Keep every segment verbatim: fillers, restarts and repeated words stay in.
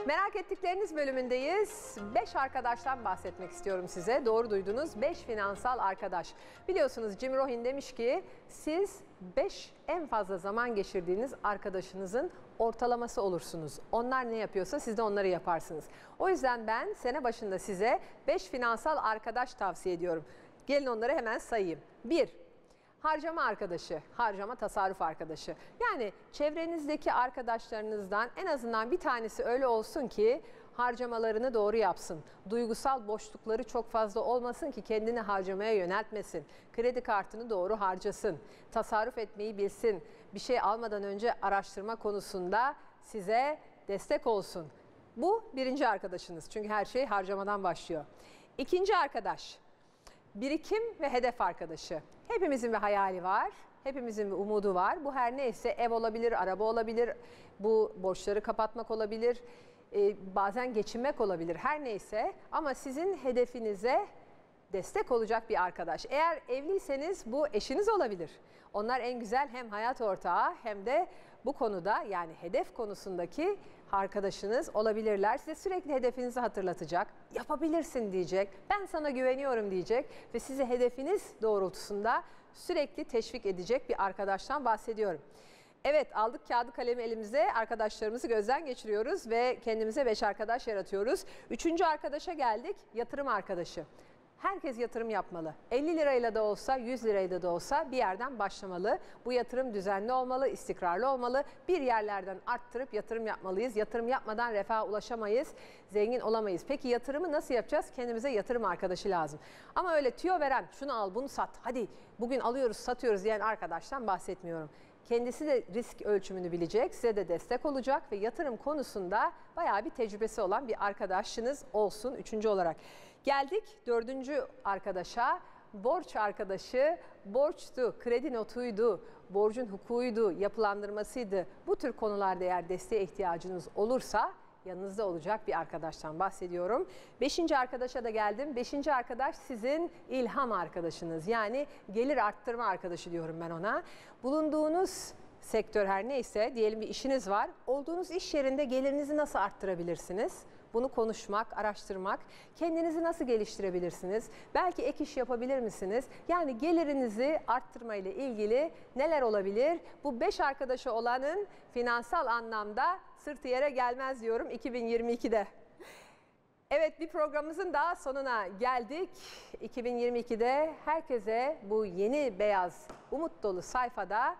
Merak ettikleriniz bölümündeyiz. Beş arkadaştan bahsetmek istiyorum size. Doğru duydunuz. Beş finansal arkadaş. Biliyorsunuz Jim Rohn demiş ki siz beş en fazla zaman geçirdiğiniz arkadaşınızın ortalaması olursunuz. Onlar ne yapıyorsa siz de onları yaparsınız. O yüzden ben sene başında size beş finansal arkadaş tavsiye ediyorum. Gelin onları hemen sayayım. bir Harcama arkadaşı, harcama tasarruf arkadaşı. Yani çevrenizdeki arkadaşlarınızdan en azından bir tanesi öyle olsun ki harcamalarını doğru yapsın. Duygusal boşlukları çok fazla olmasın ki kendini harcamaya yöneltmesin. Kredi kartını doğru harcasın. Tasarruf etmeyi bilsin. Bir şey almadan önce araştırma konusunda size destek olsun. Bu birinci arkadaşınız. Çünkü her şey harcamadan başlıyor. İkinci arkadaş. Birikim ve hedef arkadaşı. Hepimizin bir hayali var, hepimizin bir umudu var. Bu her neyse ev olabilir, araba olabilir, bu borçları kapatmak olabilir, e, bazen geçinmek olabilir, her neyse. Ama sizin hedefinize destek olacak bir arkadaş. Eğer evliyseniz bu eşiniz olabilir. Onlar en güzel hem hayat ortağı hem de bu konuda yani hedef konusundaki arkadaşınız olabilirler. Size sürekli hedefinizi hatırlatacak, yapabilirsin diyecek, ben sana güveniyorum diyecek ve sizi hedefiniz doğrultusunda sürekli teşvik edecek bir arkadaştan bahsediyorum. Evet, aldık kağıdı kalemi elimize, arkadaşlarımızı gözden geçiriyoruz ve kendimize beş arkadaş yaratıyoruz. Üçüncü arkadaşa geldik, yatırım arkadaşı. Herkes yatırım yapmalı. elli lirayla da olsa, yüz lirayla da olsa bir yerden başlamalı. Bu yatırım düzenli olmalı, istikrarlı olmalı. Bir yerlerden arttırıp yatırım yapmalıyız. Yatırım yapmadan refaha ulaşamayız, zengin olamayız. Peki yatırımı nasıl yapacağız? Kendimize yatırım arkadaşı lazım. Ama öyle tüyo veren, şunu al, bunu sat, hadi bugün alıyoruz, satıyoruz diyen arkadaştan bahsetmiyorum. Kendisi de risk ölçümünü bilecek, size de destek olacak ve yatırım konusunda bayağı bir tecrübesi olan bir arkadaşınız olsun üçüncü olarak. Geldik dördüncü arkadaşa, borç arkadaşı, borçtu, kredi notuydu, borcun hukukuydu, yapılandırmasıydı. Bu tür konularda eğer desteğe ihtiyacınız olursa yanınızda olacak bir arkadaştan bahsediyorum. Beşinci arkadaşa da geldim. Beşinci arkadaş sizin ilham arkadaşınız. Yani gelir arttırma arkadaşı diyorum ben ona. Bulunduğunuz sektör her neyse, diyelim bir işiniz var. Olduğunuz iş yerinde gelirinizi nasıl arttırabilirsiniz? Bunu konuşmak, araştırmak, kendinizi nasıl geliştirebilirsiniz? Belki ek iş yapabilir misiniz? Yani gelirinizi arttırma ile ilgili neler olabilir? Bu beş arkadaşı olanın finansal anlamda sırtı yere gelmez diyorum iki bin yirmi ikide. Evet, bir programımızın daha sonuna geldik. iki bin yirmi ikide herkese bu yeni beyaz umut dolu sayfada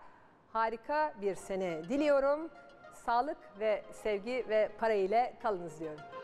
harika bir sene diliyorum. Sağlık ve sevgi ve para ile kalınız diyorum.